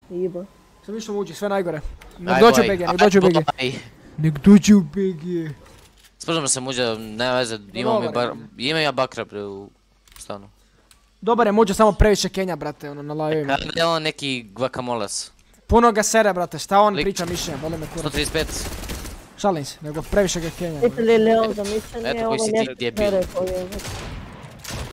Iba. Sam išao uđi, sve najgore. Nek dođu BG, nek dođu BG. Nek dođu BG. Spržamo se muđa, nema veze, imam ja bakra bre u stanu. Dobar je muđa, samo previše Kenja, brate, ono, na live-ima. Kada je on neki guacamoles? Puno ga sere, brate, šta on priča mišljenja, boli me kurac. 135. Šalim se, nego previše ga Kenja. Jeste li Leon za mišljenje, Eto koji si ti djebil.